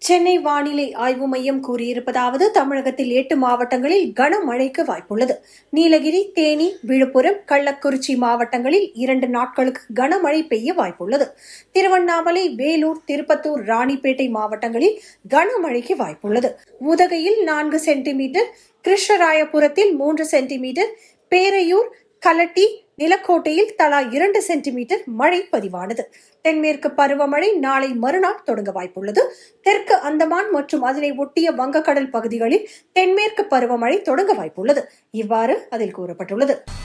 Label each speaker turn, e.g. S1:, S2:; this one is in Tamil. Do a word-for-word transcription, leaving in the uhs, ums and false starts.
S1: சென்னை வானிலை ஆய்வு மையம் கூறியிருப்பதாவது தமிழகத்தில் எட்டு மாவட்டங்களில் கனமழைக்கு வாய்ப்புள்ளது. நீலகிரி, தேனி, விழுப்புரம், கள்ளக்குறிச்சி மாவட்டங்களில் இரண்டு நாட்களுக்கு கனமழை பெய்ய வாய்ப்புள்ளது. திருவண்ணாமலை, வேலூர், திருப்பத்தூர், ராணிப்பேட்டை மாவட்டங்களில் கனமழைக்கு வாய்ப்புள்ளது. உதகையில் நான்கு சென்டிமீட்டர், கிருஷ்ணராயபுரத்தில் மூன்று சென்டிமீட்டர், பேரையூர், கலட்டி, நிலக்கோட்டையில் தலா இரண்டு சென்டிமீட்டர் மழை பதிவானது. தென்மேற்கு பருவமழை நாளை மறுநாள் தொடங்க வாய்ப்புள்ளது. தெற்கு அந்தமான் மற்றும் அதனை ஒட்டிய வங்கக்கடல் பகுதிகளில் தென்மேற்கு பருவமழை தொடங்க வாய்ப்புள்ளது. இவ்வாறு அதில் கூறப்பட்டுள்ளது.